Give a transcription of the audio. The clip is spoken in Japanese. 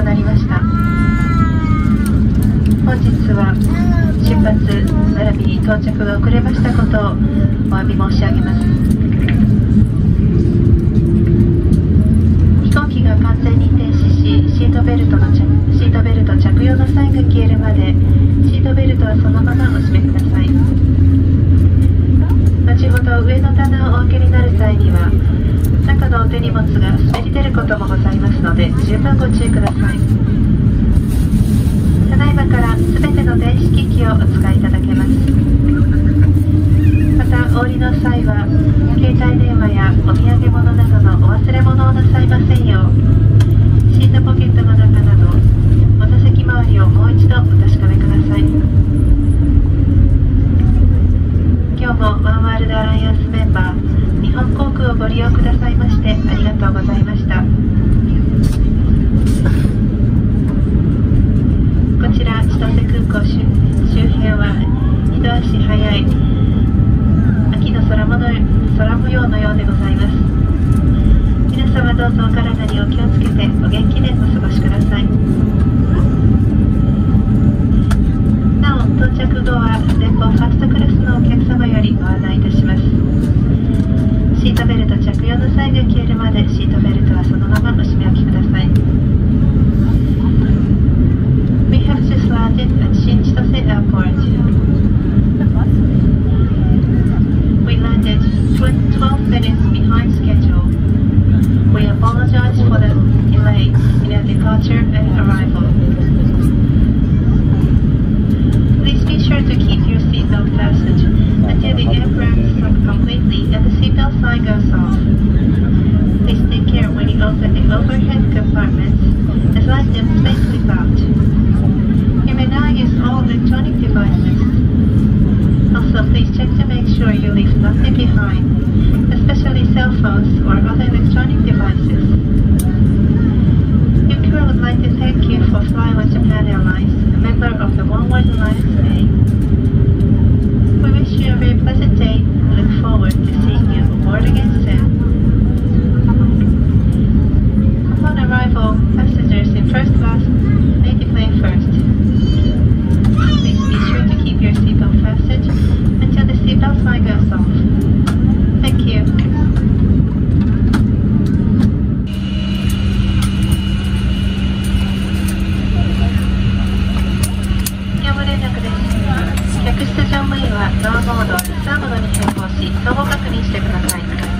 なりました。本日は出発並びに到着が遅れましたことをお詫び申し上げます。飛行機が完全に停止し、シートベルト着用のサインが消えるまでシートベルトはそのままお締めください。後ほど上の棚をお開けになる際には中のお手荷物が滑り出ることもございますので十分ご注意ください。ただいまからすべての電子機器をお使いいただけます。またお降りの際は携帯電話やお土産物などのお忘れ物をなさいませんよう、シートポケットの中などお座席周りをもう一度お確かめください。今日もワンワールドアライアンスメンバー日本航空をご利用くださいましてありがとうございました。こちら千歳空港周辺は一足早い秋の空模様のようでございます。皆様どうぞお体にお気をつけてお元気でお過ごしください。なお到着後は前方ファーストクラスのお客様よりご案内いたします。シートベルト着用の際が消えるまでシートベルトはそのままお締め置きください。We have just landed at Shin-Chitose Airport. We landed 12 minutes behind schedule. We apologize for the delay in our departure and arrival. Please be sure to keep your seatbelt fastened until the aircraft stops completely and the seatbelt sign goes off. Please take care when you open the overhead compartments as let them safely out. You may now use all electronic devices. Also, please check to make sure you leave nothing behind, especially cell phones or other electronic devices. Your crew would like to thank you for flying with Japan Airlines, a member of the One World Alliance today. We wish you a very pleasant day and look forward to seeing you aboard again soon. Upon arrival, passengers in first class may deplane first. Please be sure to keep your seatbelt fastened until the seatbelt sign goes off. Thank you. 業務連絡です。客室乗務員はドアモード、リザーモードに変更し、相互確認してください。